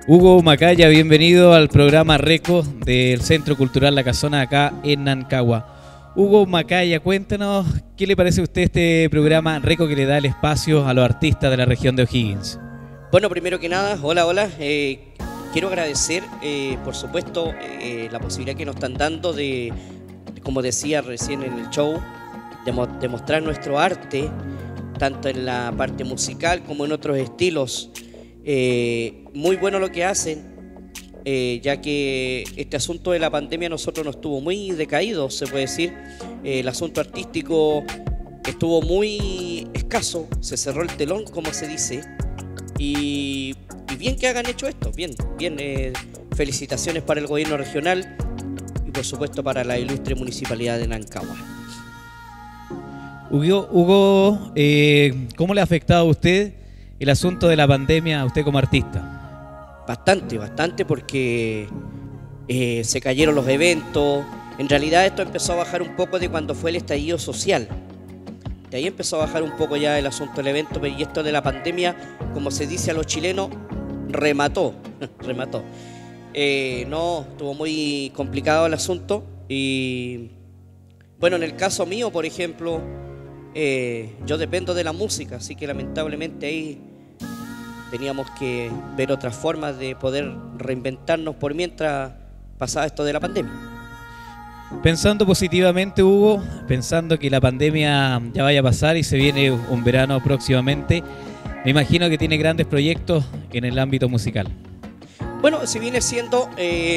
Hugo Macaya, bienvenido al programa RECO del Centro Cultural La Casona acá en Nancagua. Hugo Macaya, cuéntanos, ¿qué le parece a usted este programa RECO que le da el espacio a los artistas de la región de O'Higgins? Bueno, primero que nada, hola. Quiero agradecer, por supuesto, la posibilidad que nos están dando de, como decía recién en el show, de mostrar nuestro arte, tanto en la parte musical como en otros estilos. Muy bueno lo que hacen, ya que este asunto de la pandemia a nosotros nos estuvo muy decaído, se puede decir. El asunto artístico estuvo muy escaso, se cerró el telón, como se dice, y bien que hagan hecho esto, bien. Felicitaciones para el gobierno regional y por supuesto para la ilustre municipalidad de Nancagua. Hugo, ¿cómo le ha afectado a usted el asunto de la pandemia a usted como artista? Bastante, porque se cayeron los eventos. En realidad esto empezó a bajar un poco de cuando fue el estallido social. De ahí empezó a bajar un poco ya el asunto del evento, y esto de la pandemia, como se dice a los chilenos, remató. No, estuvo muy complicado el asunto. Y bueno, en el caso mío, por ejemplo, yo dependo de la música, así que lamentablemente ahí teníamos que ver otras formas de poder reinventarnos por mientras pasaba esto de la pandemia. Pensando positivamente, Hugo, pensando que la pandemia ya vaya a pasar y se viene un verano próximamente, me imagino que tiene grandes proyectos en el ámbito musical. Bueno, si bien es cierto,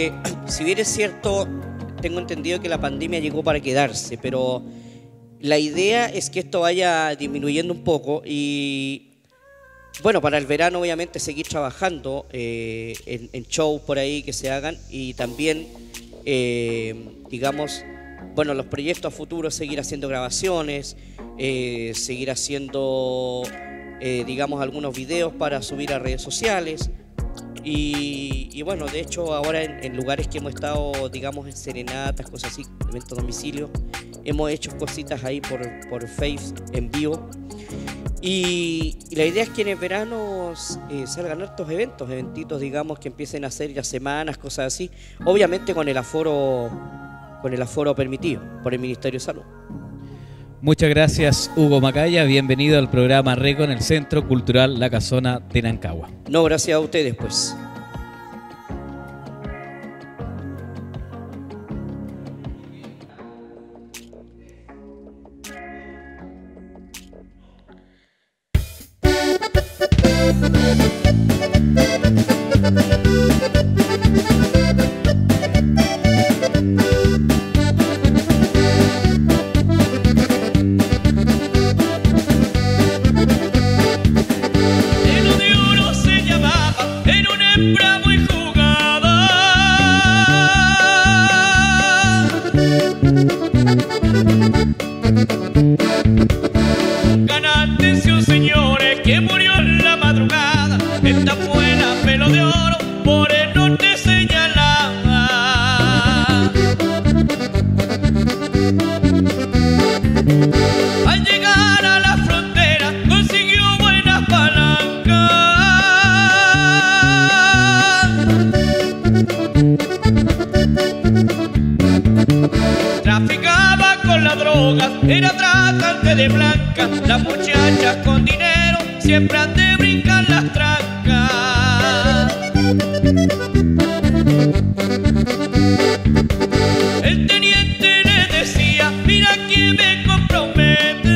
tengo entendido que la pandemia llegó para quedarse, pero la idea es que esto vaya disminuyendo un poco y bueno, para el verano obviamente seguir trabajando en shows por ahí que se hagan y también, digamos, bueno, los proyectos a futuro, seguir haciendo grabaciones, seguir haciendo, digamos, algunos videos para subir a redes sociales y bueno, de hecho ahora en lugares que hemos estado, digamos, en serenatas, cosas así, eventos a domicilio, hemos hecho cositas ahí por Face en vivo. Y la idea es que en el verano salgan hartos eventitos, digamos, que empiecen a hacer ya semanas, cosas así, obviamente con el aforo permitido por el Ministerio de Salud. Muchas gracias, Hugo Macaya, bienvenido al programa RECO en el Centro Cultural La Casona de Nancagua. No, gracias a ustedes, pues. Era tratante de blanca, las muchachas con dinero siempre han de brincar las trancas. El teniente le decía, mira que me comprometes.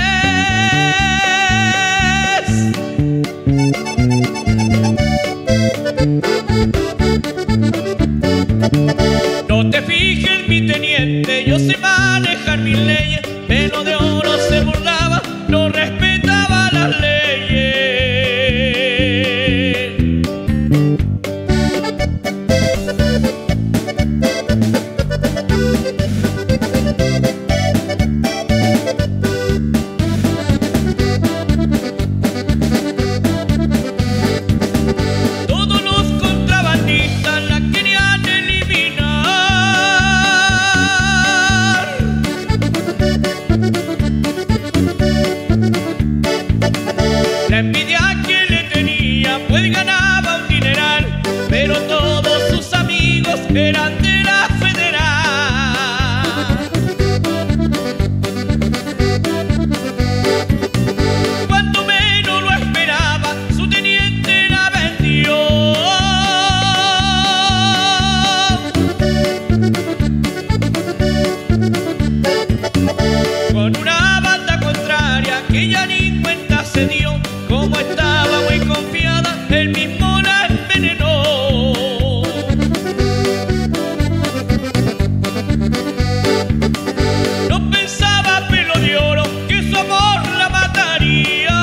No te fijes, mi teniente, yo sé manejar mis leyes. Pelo de oro se burlaba, no respetaba las leyes. Todos los contrabandistas la querían eliminar. eran de la Federal. Cuando menos lo esperaba, su teniente la vendió. Con una banda contraria que ya ni cuenta se dio, como estaba muy confiada, él mismo la envenenó. No pensaba, pelo de oro, que su amor la mataría.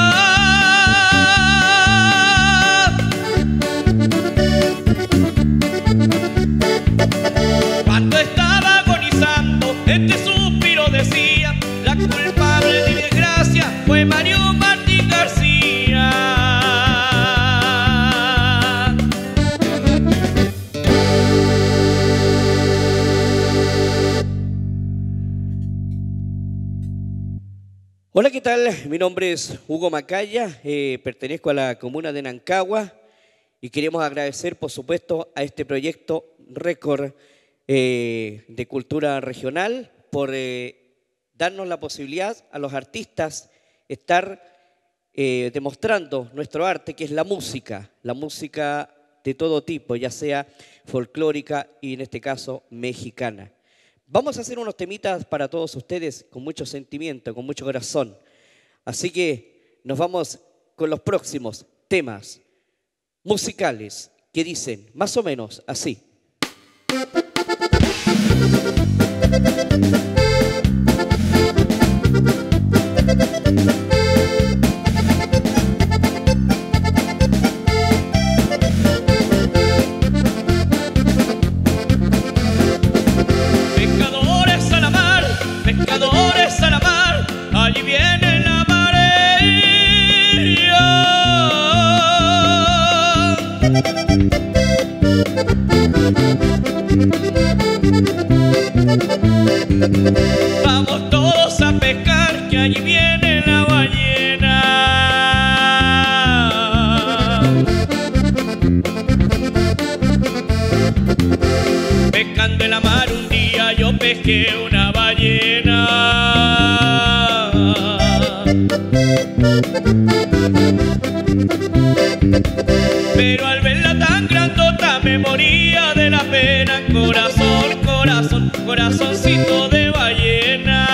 Cuando estaba agonizando, este suspiro decía: la culpable de mi desgracia fue Mario Martín García. Hola, ¿qué tal? Mi nombre es Hugo Macaya, pertenezco a la comuna de Nancagua y queremos agradecer, por supuesto, a este proyecto récord de cultura regional por darnos la posibilidad a los artistas estar demostrando nuestro arte, que es la música de todo tipo, ya sea folclórica y en este caso mexicana. Vamos a hacer unos temitas para todos ustedes con mucho sentimiento, con mucho corazón. Así que nos vamos con los próximos temas musicales que dicen más o menos así. Pescadores a la mar, allí viene la marea. Vamos todos a pescar, que allí viene la ballena. Pescando en la mar un día yo pesqué una ballena. Pero al verla tan grandota me moría de la pena. Corazón, corazón, corazoncito de ballena.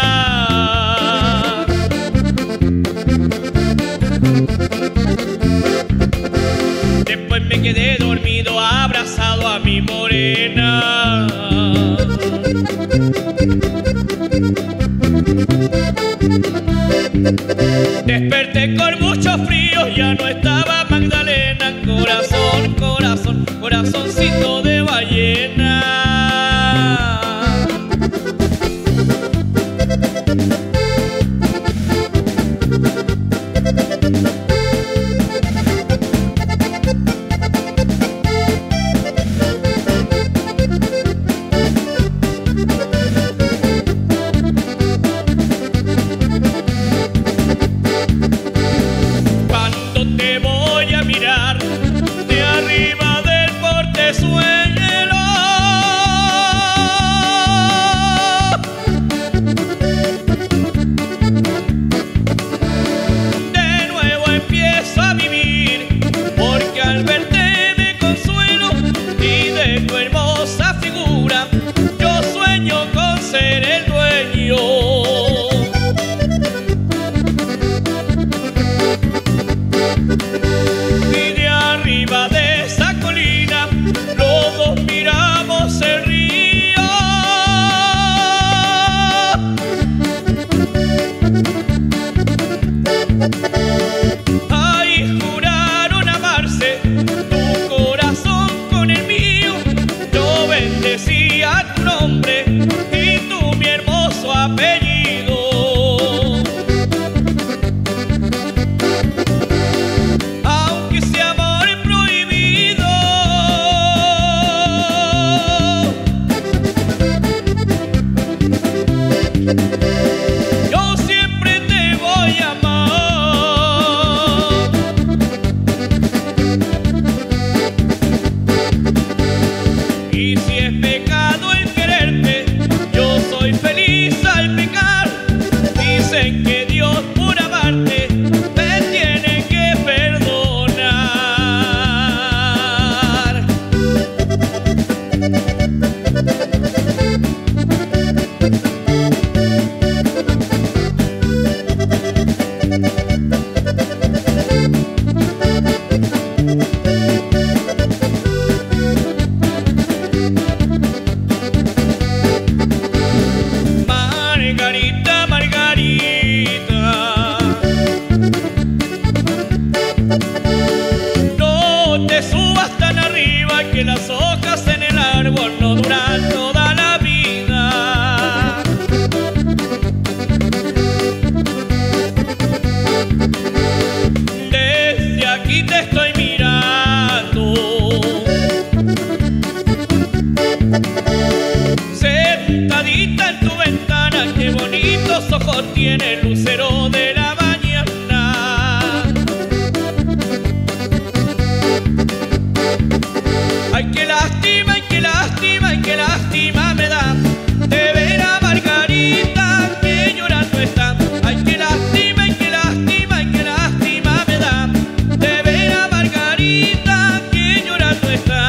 Después me quedé dormido abrazado a mi morena. Desperté con mucho frío, ya no estaba Magdalena. Corazón, corazón, corazoncito de ballena. Cuando te voy pecado el quererte. Yo soy feliz al pecar. Dicen que Dios por amarte me tiene que perdonar. Margarita, Margarita, no te subas tan arriba, que las hojas en el árbol no duran toda la vida. Desde aquí te estoy mirando, sentadita en tu ventana, qué bonitos ojos tiene el lucero de la mañana. Ay, qué lástima, ay, qué lástima, ay, qué lástima me da de ver a Margarita que llorando está. Ay, qué lástima, ay, qué lástima, ay, qué lástima me da de ver a Margarita que llorando está.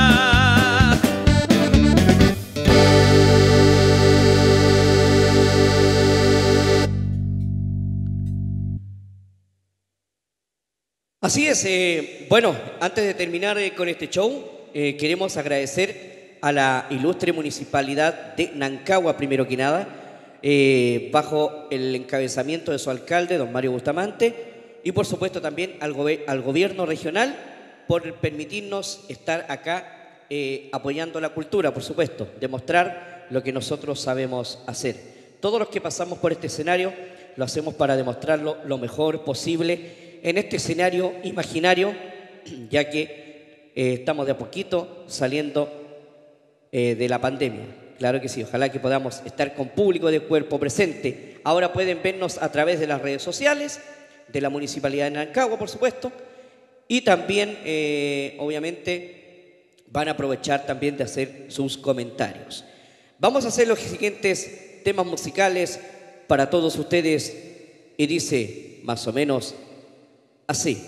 Así es, bueno, antes de terminar con este show, queremos agradecer a la ilustre municipalidad de Nancagua, primero que nada, bajo el encabezamiento de su alcalde, don Mario Bustamante, y por supuesto también al gobierno regional por permitirnos estar acá apoyando la cultura, por supuesto, demostrar lo que nosotros sabemos hacer. Todos los que pasamos por este escenario lo hacemos para demostrarlo lo mejor posible en este escenario imaginario, ya que estamos de a poquito saliendo de la pandemia. Claro que sí, ojalá que podamos estar con público de cuerpo presente. Ahora pueden vernos a través de las redes sociales de la Municipalidad de Nancagua, por supuesto, y también, obviamente, van a aprovechar también de hacer sus comentarios. Vamos a hacer los siguientes temas musicales para todos ustedes y dice más o menos así.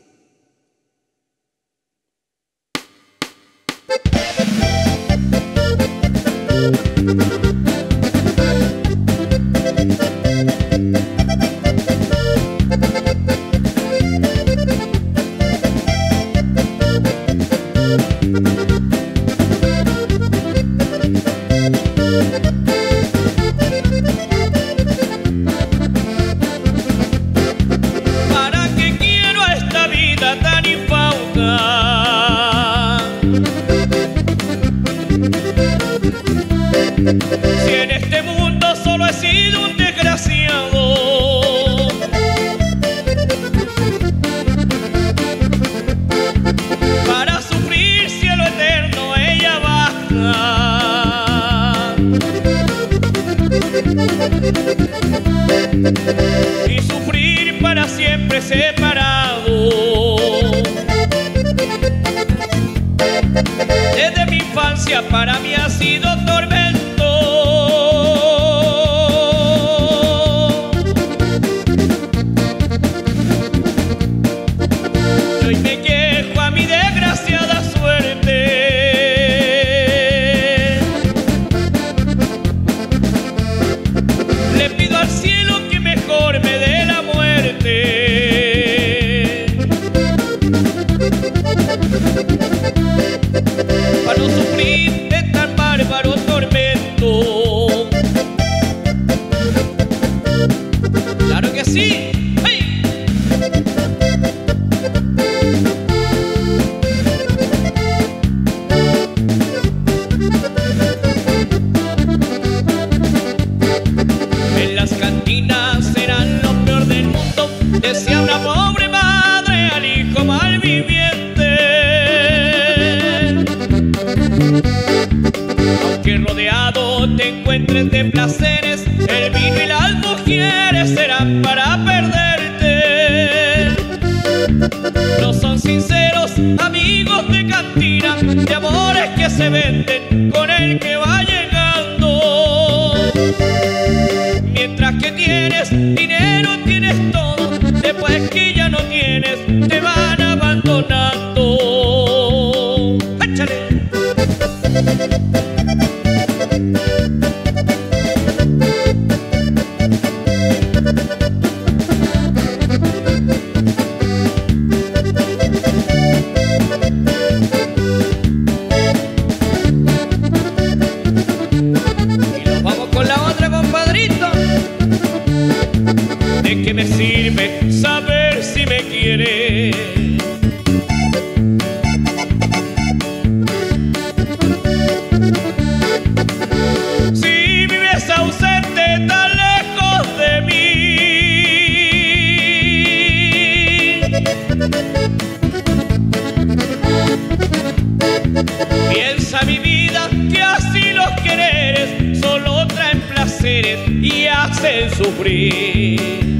¿Para qué quiero esta vida tan infausta? Si en este mundo solo he sido un desgraciado. Para sufrir cielo eterno ella basta. Y sufrir para siempre separado. Desde mi infancia para mí ha sido tormento. Y hoy me quejo a mi desgraciada suerte. Le pido al cielo que mejor me dé la muerte. Para no sufrir de tan bárbaro tormento. ¡Claro que sí! ¡Hey! En las cantinas serán lo peor del mundo, decía una pobre madre al hijo malviviente. Aunque rodeado te encuentres de placeres, el vino y las mujeres serán para perderte. No son sinceros amigos de cantina, de amores que se venden con el solo traen placeres y hacen sufrir.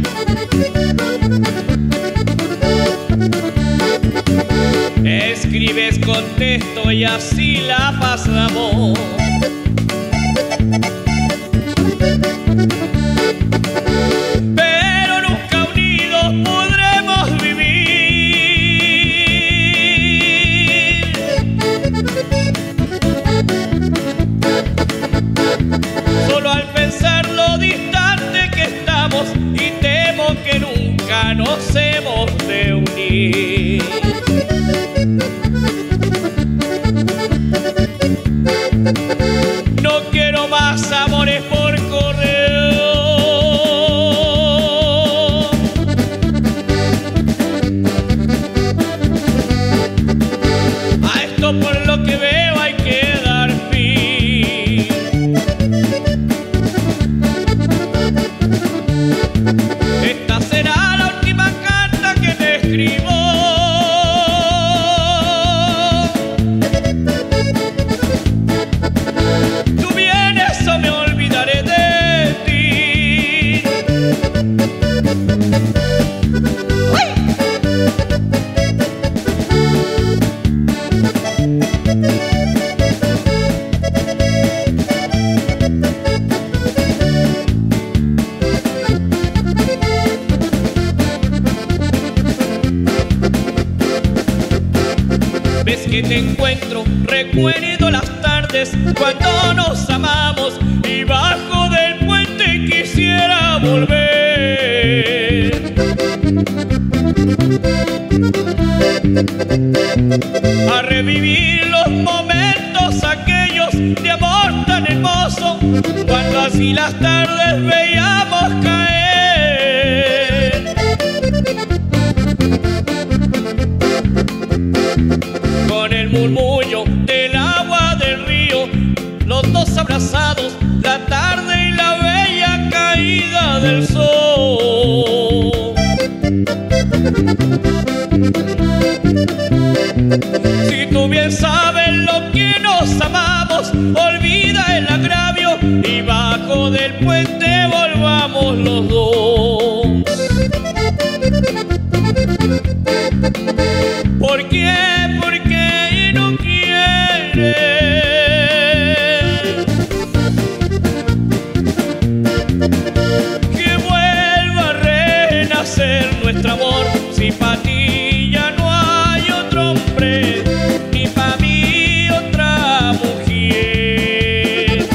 Escribes con texto y así la pasamos. Pero nunca unidos podremos vivir. Solo al pensar lo distante que estamos y temo que nunca nos hemos de unir. No quiero más amores por correo. A esto por lo que veo hay que dar fin. Esta será la última carta que te escribo. Ves que te encuentro, recuerdo las tardes cuando nos amamos y bajo del puente quisiera volver a revivir los momentos aquellos de amor tan hermoso, cuando así las tardes veíamos caer. Con el murmullo del agua del río, los dos abrazados, la tarde y la bella caída del sol. Si tú bien sabes lo que nos amamos, olvida el agravio y bajo del puente volvamos los dos. ¿Por qué? ¿Por qué no quieres que vuelva a renacer nuestro amor? Si para ti ya no hay otro hombre, ni para mí otra mujer.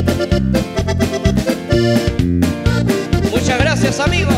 Muchas gracias, amigos.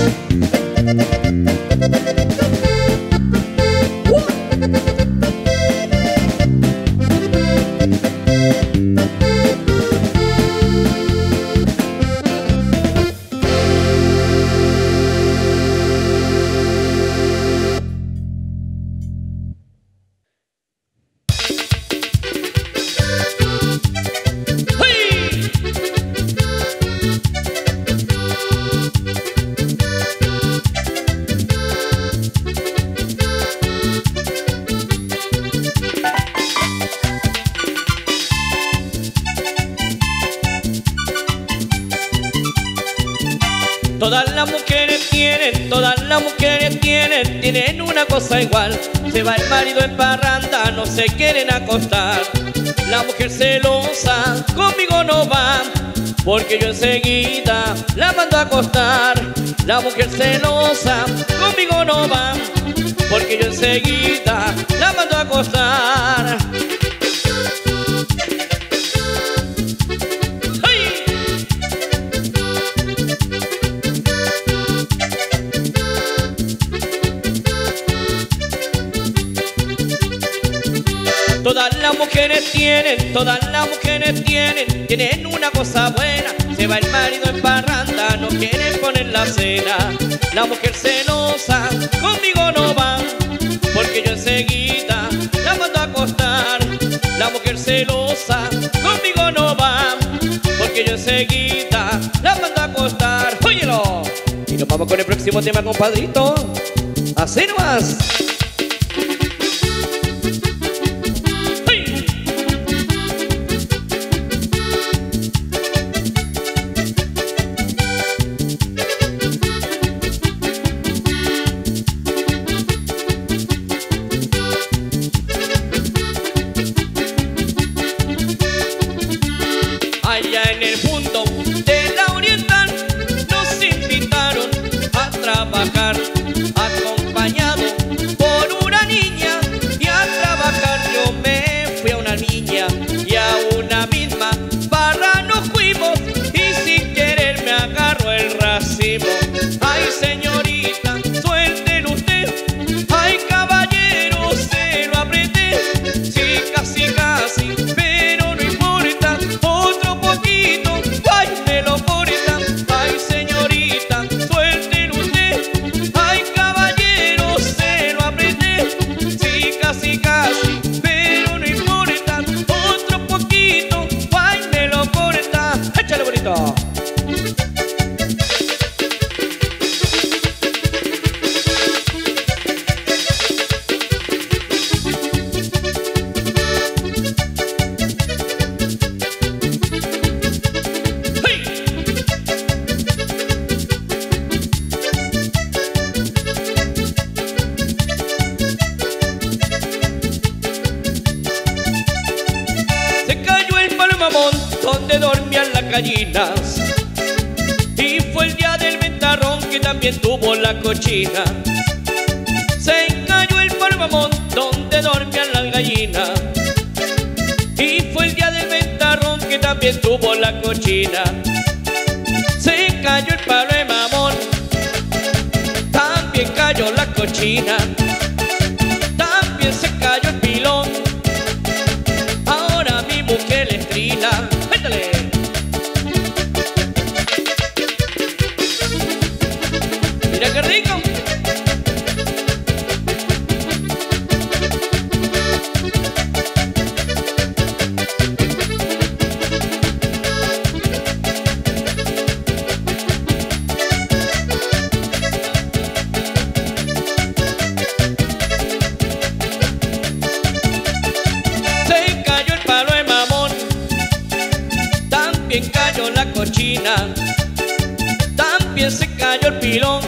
Tienen una cosa igual, se va el marido en parranda, no se quieren acostar. La mujer celosa conmigo no va, porque yo enseguida la mando a acostar. La mujer celosa conmigo no va, porque yo enseguida la mando a acostar. Todas las mujeres tienen una cosa buena. Se va el marido en parranda, no quiere poner la cena. La mujer celosa conmigo no va, porque yo enseguida la mando a acostar. La mujer celosa conmigo no va, porque yo enseguida la mando a acostar. ¡Óyelo! Y nos vamos con el próximo tema, compadrito. Así nomás. allá en el mundo de la Oriental nos invitaron a trabajar, acompañado por una niña, y a trabajar yo me fui a una niña y a una misma barra nos fuimos, y sin querer me agarró el racimo. Ay, señorita, suéltelo usted, ay, caballero, se lo apreté, sí, casi, casi, pero no importa, otro poquito, ay, me lo corta. Ay, señorita, suéltelo usted, ay, caballero, se lo apreté, sí, casi, casi, pero no importa, otro poquito, ay, me lo corta. Échale, bonito. Se cayó el palo mamón donde dormían las gallinas, y fue el día del ventarrón que también tuvo la cochina. Se cayó el palo mamón donde dormían las gallinas, y fue el día del ventarrón que también tuvo la cochina. Se cayó el palo de mamón, también cayó la cochina, también se cayó el pilón, ahora mi mujer le trila. ¡Métale! Mira qué rico. Se cayó el palo de mamón, también cayó la cochina, también se cayó el pilón,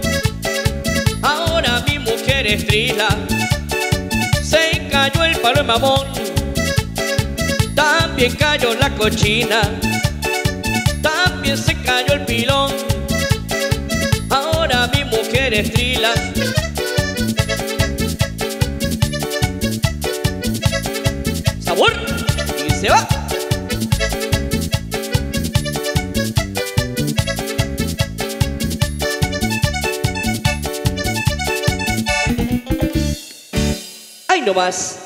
ahora mi mujer es trila. Se cayó el palo de mamón, también cayó la cochina, también se cayó el pilón, ahora mi mujer es trila. Sabor, y se va. Ahí nomás.